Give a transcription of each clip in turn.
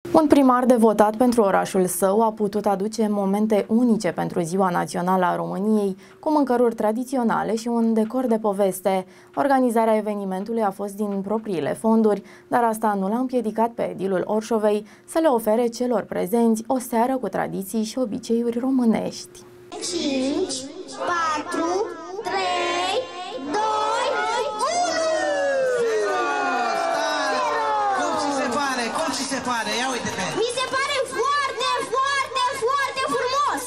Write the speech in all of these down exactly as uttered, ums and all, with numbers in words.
Un primar de votat pentru orașul său a putut aduce momente unice pentru Ziua Națională a României, cu mâncăruri tradiționale și un decor de poveste. Organizarea evenimentului a fost din propriile fonduri, dar asta nu l-a împiedicat pe edilul Orșovei să le ofere celor prezenți o seară cu tradiții și obiceiuri românești. cinci, patru, trei, doi, unu! Cum ți se pare? Cum ți se pare? Ia uite-te! Mi se pare foarte, foarte, foarte frumos!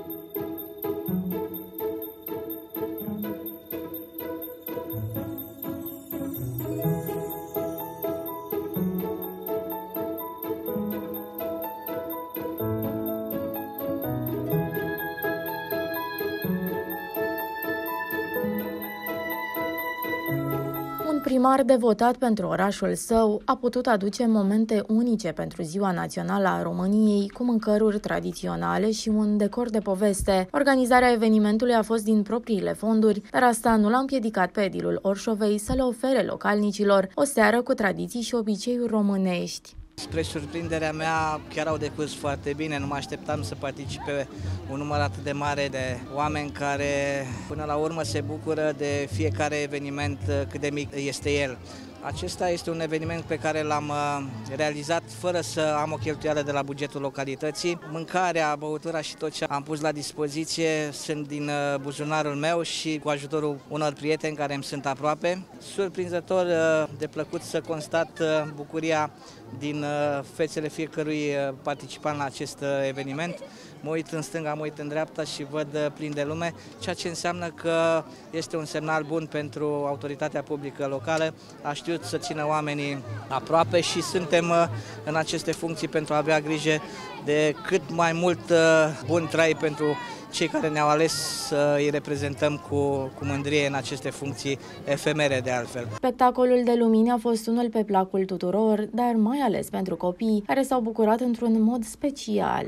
Un primar de votat pentru orașul său a putut aduce momente unice pentru Ziua Națională a României, cu mâncăruri tradiționale și un decor de poveste. Organizarea evenimentului a fost din propriile fonduri, dar asta nu l-a împiedicat pe edilul Orșovei să le ofere localnicilor o seară cu tradiții și obiceiuri românești. Spre surprinderea mea, chiar au decurs foarte bine, nu mă așteptam să participe un număr atât de mare de oameni care până la urmă se bucură de fiecare eveniment cât de mic este el. Acesta este un eveniment pe care l-am realizat fără să am o cheltuială de la bugetul localității. Mâncarea, băutura și tot ce am pus la dispoziție sunt din buzunarul meu și cu ajutorul unor prieteni care îmi sunt aproape. Surprinzător de plăcut să constat bucuria din fețele fiecărui participant la acest eveniment. Mă uit în stânga, mă uit în dreapta și văd plin de lume, ceea ce înseamnă că este un semnal bun pentru autoritatea publică locală. A știut să țină oamenii aproape și suntem în aceste funcții pentru a avea grijă de cât mai mult bun trai pentru cei care ne-au ales să îi reprezentăm cu, cu mândrie în aceste funcții efemere de altfel. Spectacolul de lumini a fost unul pe placul tuturor, dar mai ales pentru copii, care s-au bucurat într-un mod special.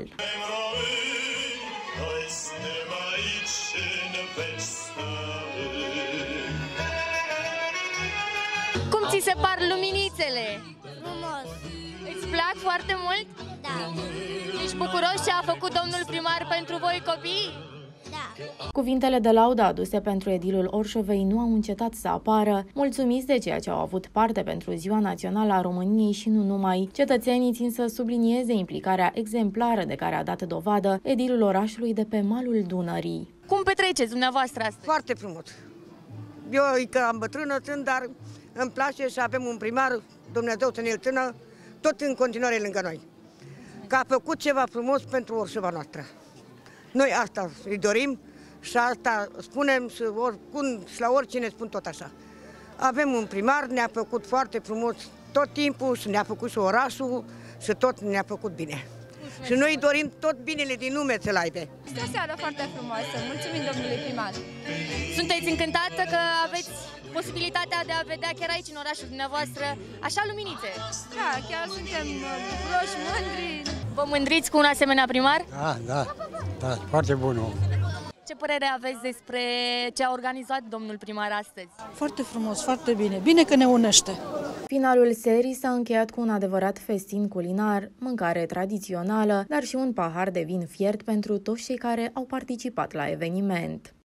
Cum ți se par luminițele? Frumos! Îți plac foarte mult? Da! Ești bucuros ce a făcut domnul primar pentru voi copii? Da! Cuvintele de laudă aduse pentru edilul Orșovei nu au încetat să apară, mulțumiți de ceea ce au avut parte pentru Ziua Națională a României și nu numai. Cetățenii țin să sublinieze implicarea exemplară de care a dat dovadă edilul orașului de pe malul Dunării. Cum petreceți dumneavoastră astăzi? Foarte frumos. Eu că am bătrână sunt, dar îmi place să avem un primar, Dumnezeu să ne-l țină, tot în continuare lângă noi. Că a făcut ceva frumos pentru Orșova noastră. Noi asta îi dorim și asta spunem și, oricum, și la oricine spun tot așa. Avem un primar, ne-a făcut foarte frumos tot timpul și ne-a făcut și orașul și tot ne-a făcut bine. Și noi îi dorim tot binele din lume să-l aibă. Este o seară foarte frumoasă. Mulțumim domnului primar. Sunteți încântată că aveți posibilitatea de a vedea chiar aici, în orașul dumneavoastră, așa luminițe? Da, chiar suntem bucuroși, mândri. Vă mândriți cu un asemenea primar? Da, da, da, foarte bun om. Ce părere aveți despre ce a organizat domnul primar astăzi? Foarte frumos, foarte bine. Bine că ne unește. Finalul serii s-a încheiat cu un adevărat festin culinar, mâncare tradițională, dar și un pahar de vin fiert pentru toți cei care au participat la eveniment.